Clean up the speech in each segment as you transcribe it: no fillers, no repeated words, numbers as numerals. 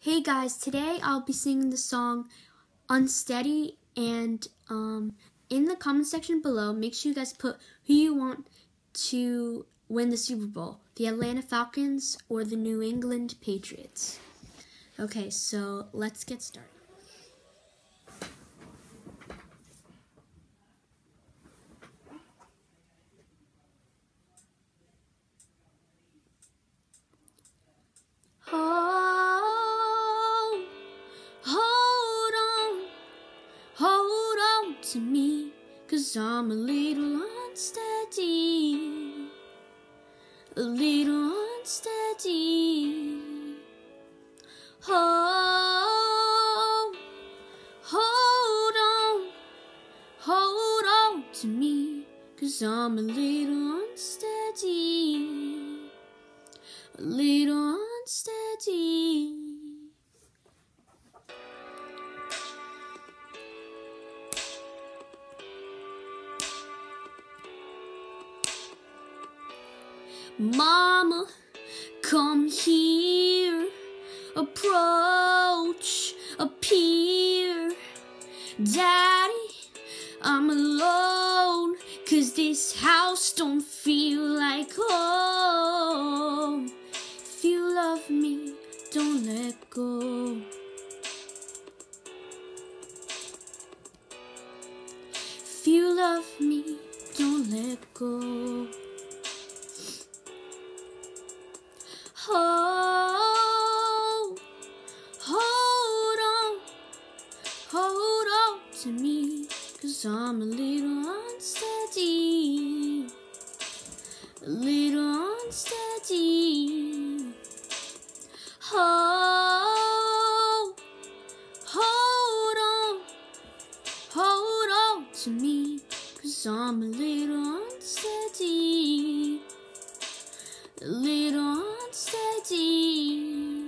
Hey guys, today I'll be singing the song Unsteady, and in the comment section below, make sure you guys put who you want to win the Super Bowl, the Atlanta Falcons or the New England Patriots. Okay, so let's get started. Hold on to me, 'cause I'm a little unsteady, a little unsteady. Hold on to me, 'cause I'm a little unsteady, a little unsteady. Mama, come here, approach, appear. Daddy, I'm alone, 'cause this house don't feel like home. If you love me, don't let go. If you love me, don't let go. Hold on to me, 'cause I'm a little unsteady, a little unsteady. Hold on to me, 'cause I'm a little unsteady, a little unsteady.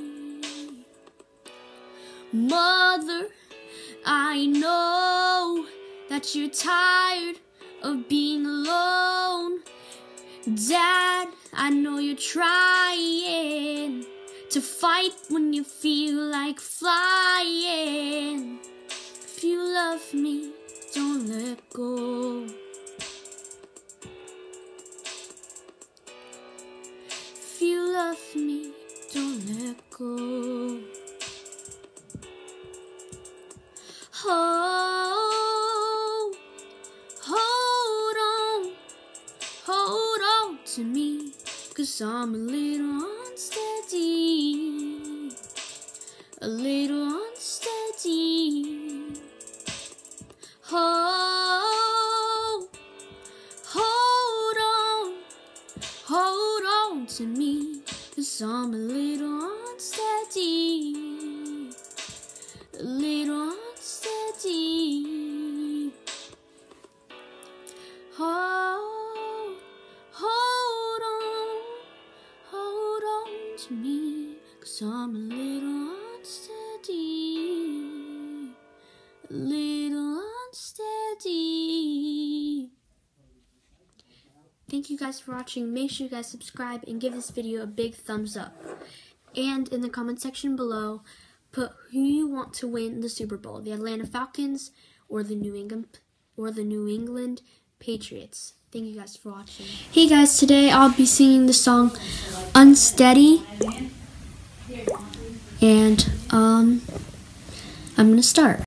Mother, I know that you're tired of being alone. Dad, I know you're trying to fight when you feel like flying. If you love me, don't let go. If you love me, don't let go. Hold on to me, 'cause I'm a little unsteady, a little unsteady. Hold on to me, 'cause I'm a little unsteady, a little unsteady. Hold on to me, 'cause I'm a little unsteady, a little unsteady. Thank you guys for watching. Make sure you guys subscribe and give this video a big thumbs up. And in the comment section below, put who you want to win the Super Bowl, the Atlanta Falcons or the New England Patriots. Thank you guys for watching. Hey guys, today I'll be singing the song Unsteady, and I'm gonna start.